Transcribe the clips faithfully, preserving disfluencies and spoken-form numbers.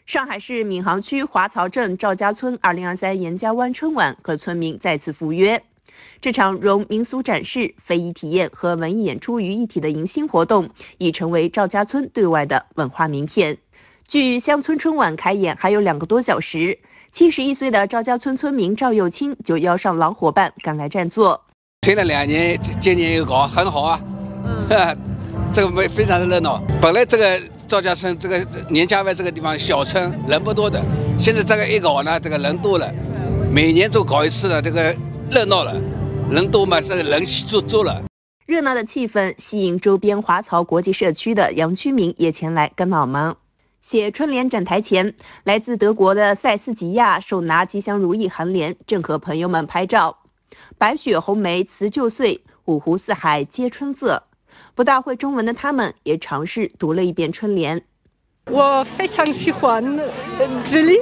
上海市闵行区华漕镇赵家村二零二三严家湾春晚和村民再次赴约。这场融民俗展示、非遗体验和文艺演出于一体的迎新活动，已成为赵家村对外的文化名片。距乡村春晚开演还有两个多小时，七十一岁的赵家村村民赵幼清就邀上老伙伴赶来占座。 推了两年，今年又搞，很好啊。嗯，这个非常的热闹。本来这个赵家村这个年家湾这个地方小村人不多的，现在这个一搞呢，这个人多了，每年就搞一次了，这个热闹了，人多嘛，这个人气足足了。 热闹的气氛吸引周边华漕国际社区的洋居民也前来跟忙忙。写春联展台前，来自德国的塞斯吉亚手拿吉祥如意横联，正和朋友们拍照。白雪红梅辞旧岁，五湖四海皆春色。不大会中文的他们也尝试读了一遍春联。 我非常喜欢 Jilly.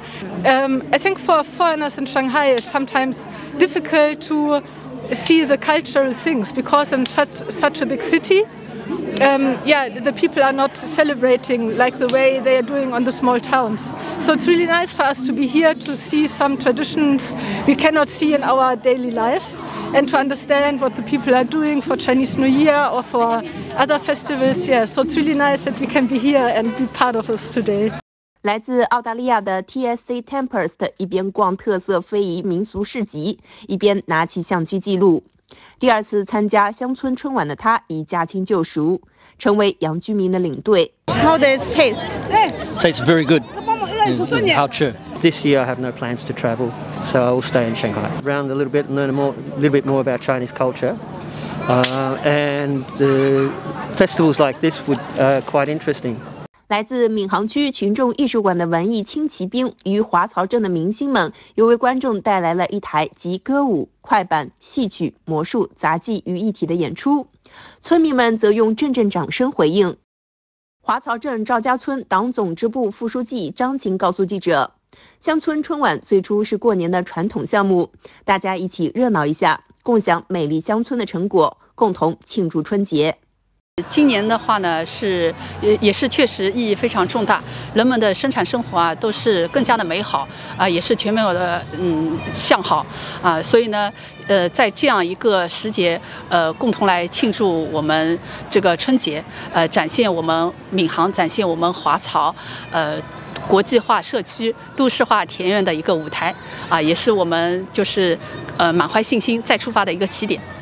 um, I think for foreigners in Shanghai it's sometimes difficult to see the cultural things because in such such a big city, um, yeah, the people are not celebrating like the way they are doing on the small towns. So it's really nice for us to be here to see some traditions we cannot see in our daily life. And to understand what the people are doing for Chinese New Year or for other festivals, yeah. So it's really nice that we can be here and be part of this today. 来自澳大利亚的 T S C Tempest 一边逛特色非遗民俗市集，一边拿起相机记录。第二次参加乡村春晚的他已驾轻就熟，成为洋居民的领队。 How does it taste? Tastes very good. How true? This year I have no plans to travel, so I will stay in Shanghai. Around a little bit, learn a more, little bit more about Chinese culture, uh, and the festivals like this would uh, quite interesting. 来自闵行区群众艺术馆的文艺轻骑兵与华漕镇的明星们，又为观众带来了一台集歌舞、快板、戏曲、魔术、杂技于一体的演出。村民们则用阵阵掌声回应。华漕镇赵家村党总支部副书记张琴告诉记者，乡村春晚最初是过年的传统项目，大家一起热闹一下，共享美丽乡村的成果，共同庆祝春节。 今年的话呢，是也也是确实意义非常重大，人们的生产生活啊都是更加的美好啊，也是全面的嗯向好啊，所以呢，呃，在这样一个时节，呃，共同来庆祝我们这个春节，呃，展现我们闵行，展现我们华漕，呃。国际化社区、都市化田园的一个舞台啊，也是我们就是呃满怀信心再出发的一个起点。